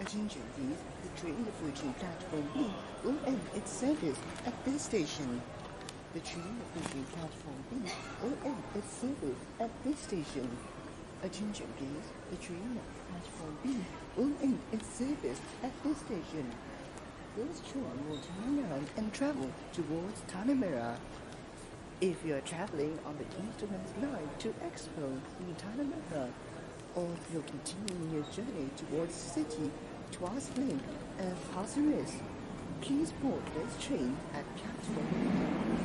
Attention please, the train approaching platform B will end its service at this station. The train approaching platform B will end its service at this station. Attention please, the train at platform B will end its service at this station. This train will turn around and travel towards Tanah Merah. If you are traveling on the East-West line to Expo in Tanah Merah, or if you're continuing your journey towards City, Tuas Link, and Pasir Ris, please board this train at platform B.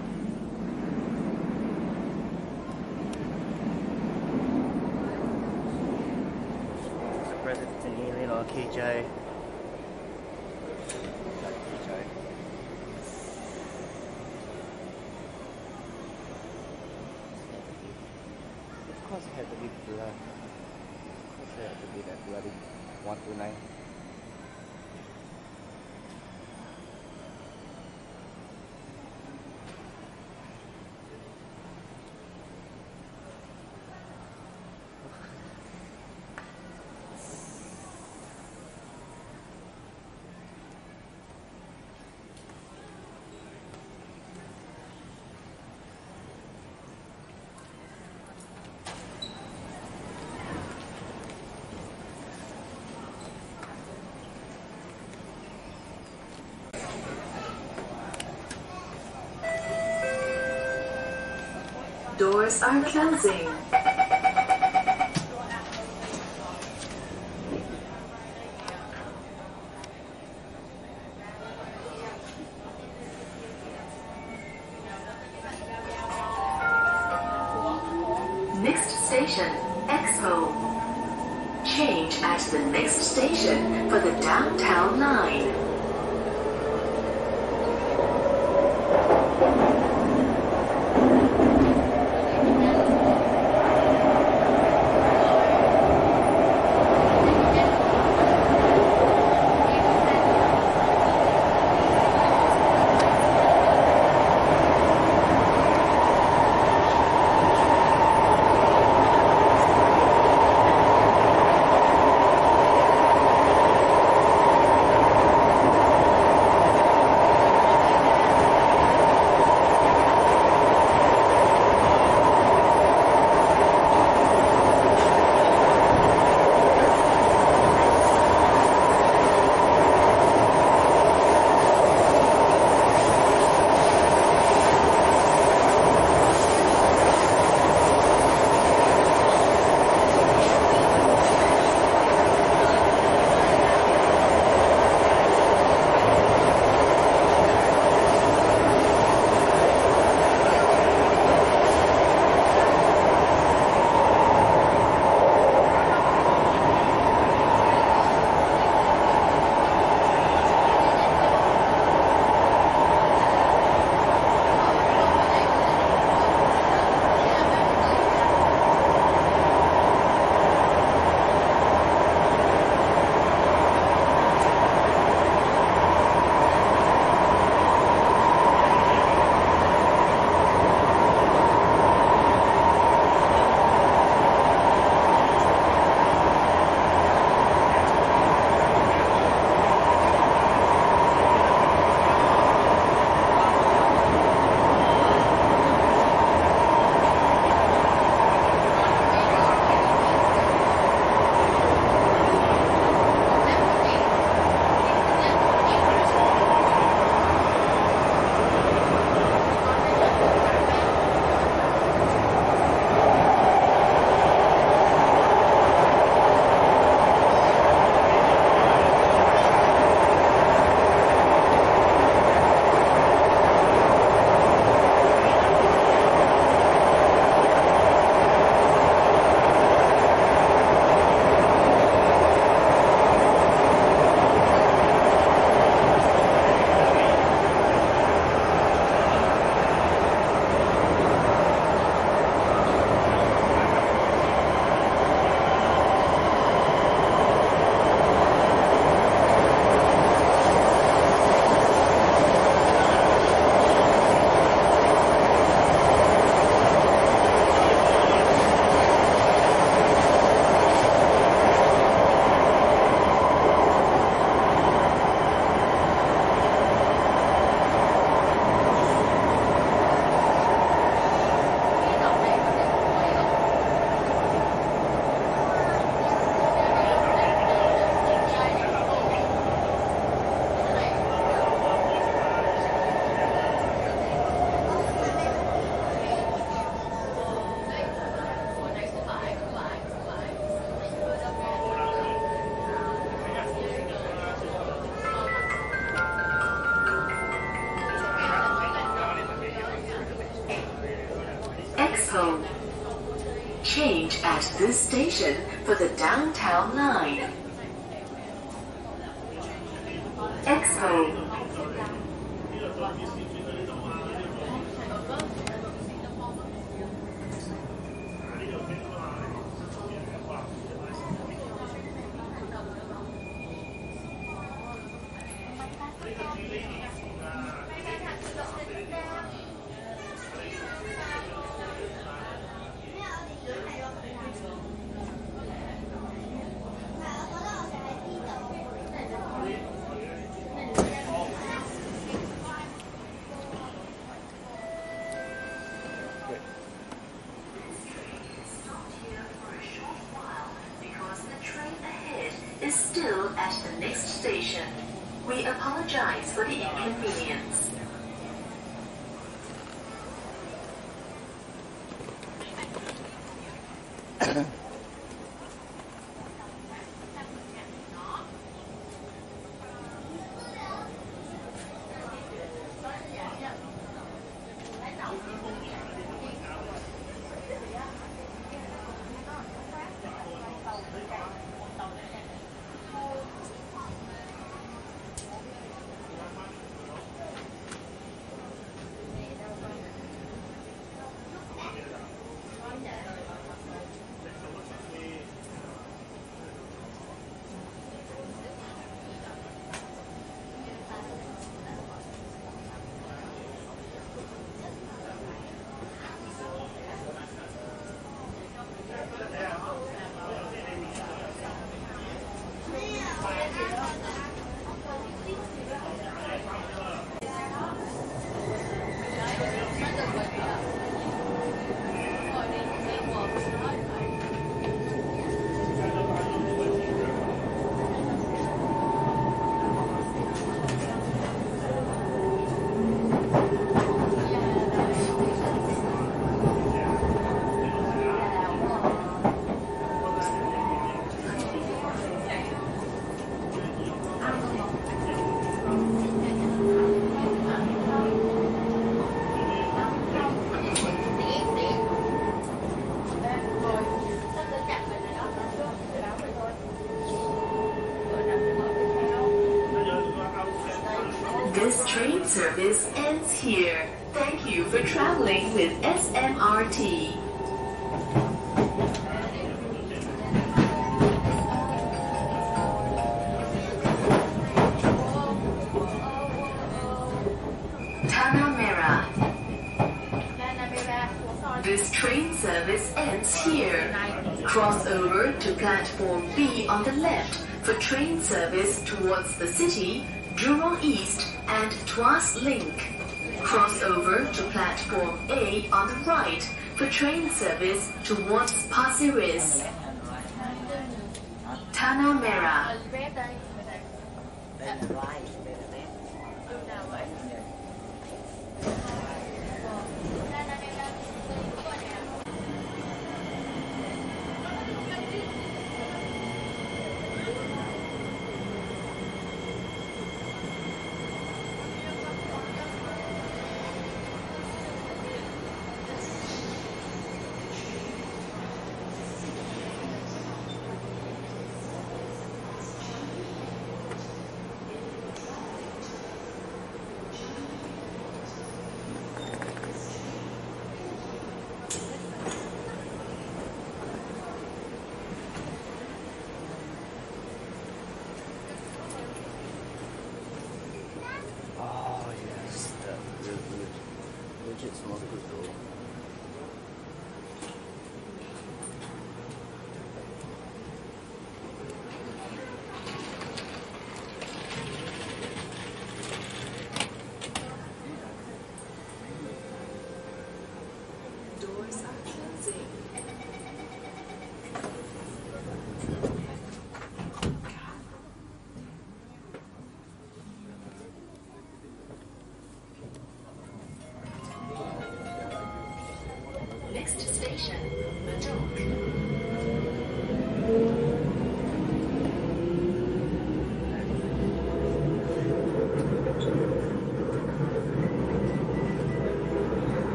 President Alien or KJ. Of course it had to be blood. Of course it had to be that bloody 129. Doors are closing. Next station, Expo. Change at the next station for the downtown line. Change at this station for the downtown line. Expo. Is still at the next station. We apologize for the inconvenience. This train service ends here. Thank you for traveling with SMRT. Tanah Merah. This train service ends here. Cross over to platform B on the left for train service towards the city, Jurong East and Tuas Link. Cross over to platform A on the right for train service towards Pasir Ris. Tanah Merah. Legit smells good though. Doors are closing.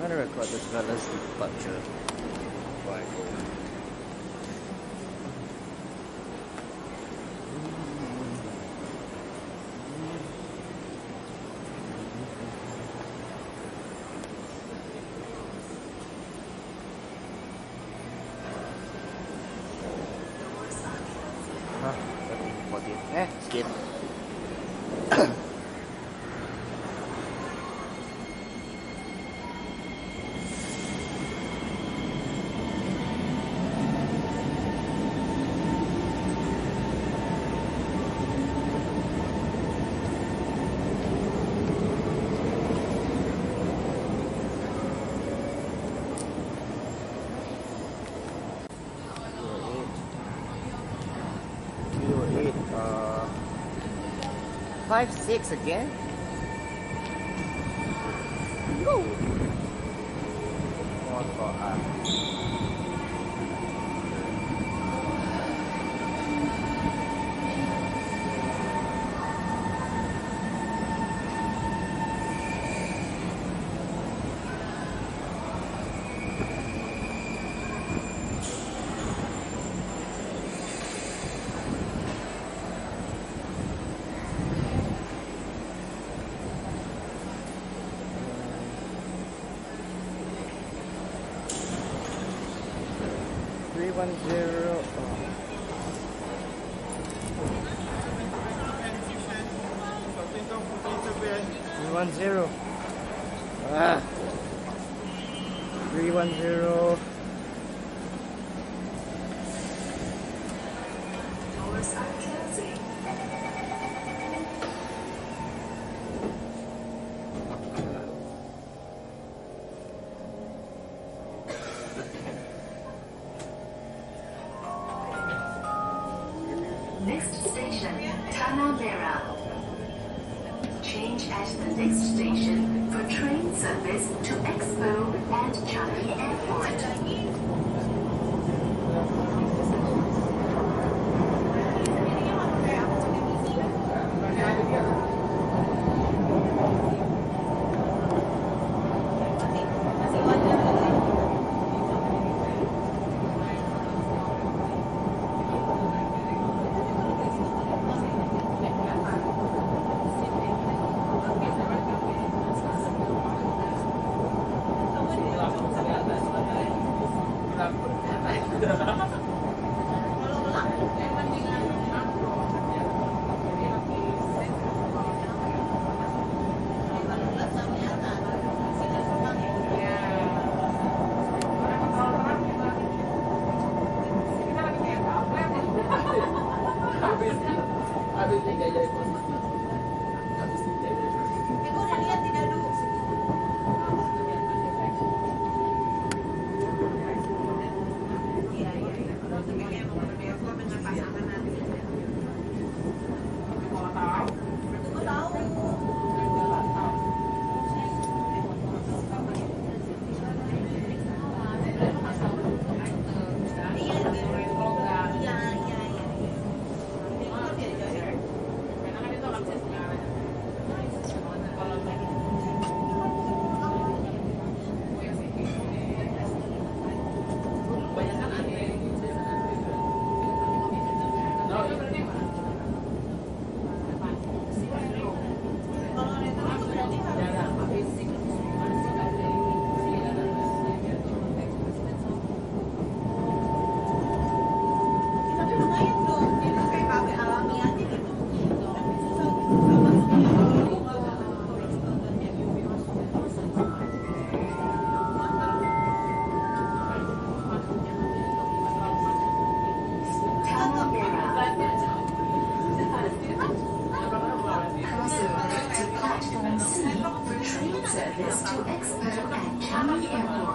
gonna record as well as departure. Before I go. Skip. 5-6 again? Yo! Ah, 310. Doors are closing. Next station, Tanah Merah. Change at the next station for train service to Expo and Changi Airport. Crossover to platform C for train service to Expo and Changi Airport.